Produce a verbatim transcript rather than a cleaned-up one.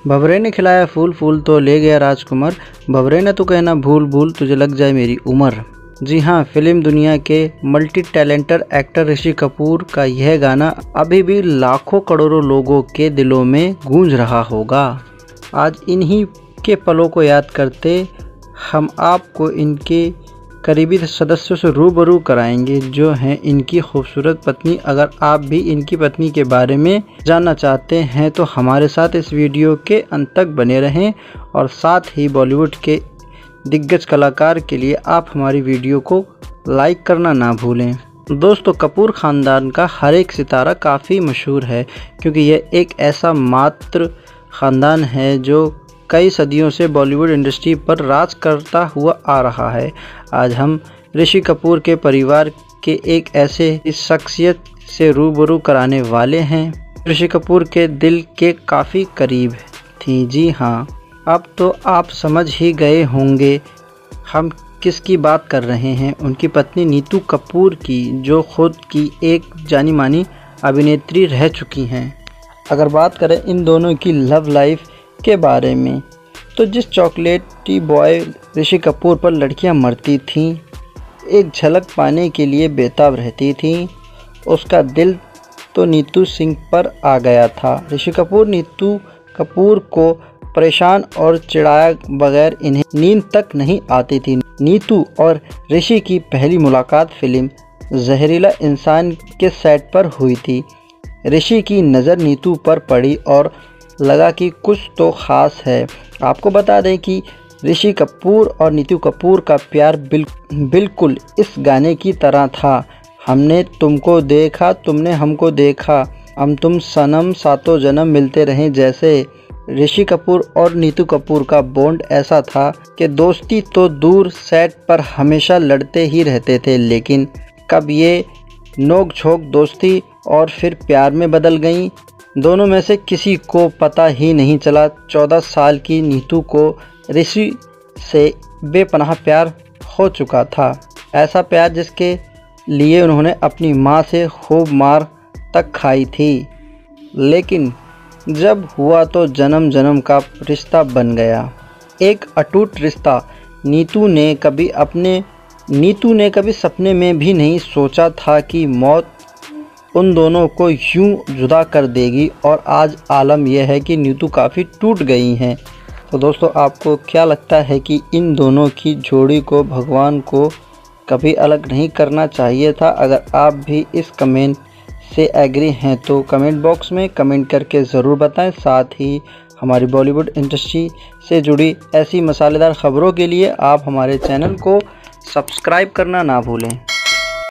भंवरे ने खिलाया फूल फूल तो ले गया राजकुमार, भंवरे ने तो कहना भूल भूल तुझे लग जाए मेरी उम्र। जी हाँ, फिल्म दुनिया के multi talented actor Rishi Kapoor का यह गाना अभी भी लाखों करोड़ों लोगों के दिलों में गूंज रहा होगा। आज इन्हीं के पलों को याद करते हम आपको इनके करीबी सदस्यों से रूबरू कराएंगे जो हैं इनकी खूबसूरत पत्नी। अगर आप भी इनकी पत्नी के बारे में जानना चाहते हैं तो हमारे साथ इस वीडियो के अंत तक बने रहें और साथ ही बॉलीवुड के दिग्गज कलाकार के लिए आप हमारी वीडियो को लाइक करना ना भूलें। दोस्तों, कपूर ख़ानदान का हर एक सितारा काफ़ी मशहूर है क्योंकि यह एक ऐसा मात्र ख़ानदान है जो कई सदियों से बॉलीवुड इंडस्ट्री पर राज करता हुआ आ रहा है। आज हम ऋषि कपूर के परिवार के एक ऐसे शख्सियत से रूबरू कराने वाले हैं ऋषि कपूर के दिल के काफ़ी करीब थी। जी हाँ, अब तो आप समझ ही गए होंगे हम किसकी बात कर रहे हैं। उनकी पत्नी नीतू कपूर की, जो खुद की एक जानी मानी अभिनेत्री रह चुकी हैं। अगर बात करें इन दोनों की लव लाइफ के बारे में तो जिस चॉकलेटी बॉय ऋषि कपूर पर लड़कियां मरती थीं, एक झलक पाने के लिए बेताब रहती थीं, उसका दिल तो नीतू सिंह पर आ गया था। ऋषि कपूर नीतू कपूर को परेशान और चिढ़ाए बगैर इन्हें नींद तक नहीं आती थी। नीतू और ऋषि की पहली मुलाकात फिल्म जहरीला इंसान के सेट पर हुई थी। ऋषि की नज़र नीतू पर पड़ी और लगा कि कुछ तो ख़ास है। आपको बता दें कि ऋषि कपूर और नीतू कपूर का प्यार बिल, बिल्कुल इस गाने की तरह था। हमने तुमको देखा, तुमने हमको देखा, हम तुम सनम सातों जन्म मिलते रहें जैसे। ऋषि कपूर और नीतू कपूर का बॉन्ड ऐसा था कि दोस्ती तो दूर, सेट पर हमेशा लड़ते ही रहते थे, लेकिन कब ये नोक झोंक दोस्ती और फिर प्यार में बदल गई, दोनों में से किसी को पता ही नहीं चला। चौदह साल की नीतू को ऋषि से बेपनाह प्यार हो चुका था, ऐसा प्यार जिसके लिए उन्होंने अपनी माँ से खूब मार तक खाई थी। लेकिन जब हुआ तो जन्म जन्म का रिश्ता बन गया, एक अटूट रिश्ता। नीतू ने कभी अपने नीतू ने कभी सपने में भी नहीं सोचा था कि मौत उन दोनों को यूं जुदा कर देगी और आज आलम यह है कि नीतू काफ़ी टूट गई हैं। तो दोस्तों, आपको क्या लगता है कि इन दोनों की जोड़ी को भगवान को कभी अलग नहीं करना चाहिए था? अगर आप भी इस कमेंट से एग्री हैं तो कमेंट बॉक्स में कमेंट करके ज़रूर बताएं। साथ ही हमारी बॉलीवुड इंडस्ट्री से जुड़ी ऐसी मसालेदार ख़बरों के लिए आप हमारे चैनल को सब्सक्राइब करना ना भूलें।